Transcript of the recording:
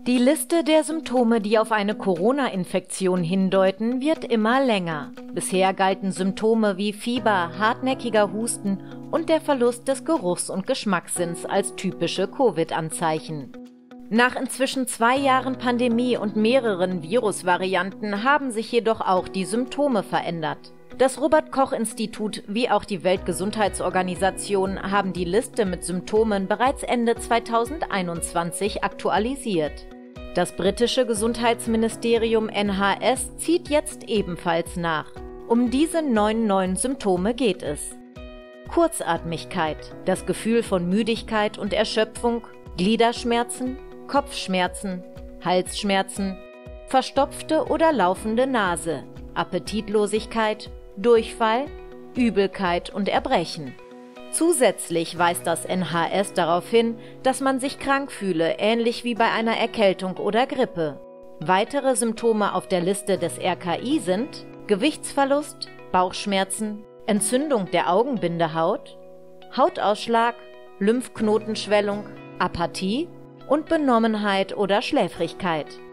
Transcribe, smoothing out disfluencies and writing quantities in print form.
Die Liste der Symptome, die auf eine Corona-Infektion hindeuten, wird immer länger. Bisher galten Symptome wie Fieber, hartnäckiger Husten und der Verlust des Geruchs- und Geschmackssinns als typische Covid-Anzeichen. Nach inzwischen 2 Jahren Pandemie und mehreren Virusvarianten haben sich jedoch auch die Symptome verändert. Das Robert-Koch-Institut wie auch die Weltgesundheitsorganisation haben die Liste mit Symptomen bereits Ende 2021 aktualisiert. Das britische Gesundheitsministerium NHS zieht jetzt ebenfalls nach. Um diese 9 neuen Symptome geht es. Kurzatmigkeit, das Gefühl von Müdigkeit und Erschöpfung, Gliederschmerzen, Kopfschmerzen, Halsschmerzen, verstopfte oder laufende Nase, Appetitlosigkeit, Durchfall, Übelkeit und Erbrechen. Zusätzlich weist das NHS darauf hin, dass man sich krank fühle, ähnlich wie bei einer Erkältung oder Grippe. Weitere Symptome auf der Liste des RKI sind Gewichtsverlust, Bauchschmerzen, Entzündung der Augenbindehaut, Hautausschlag, Lymphknotenschwellung, Apathie und Benommenheit oder Schläfrigkeit.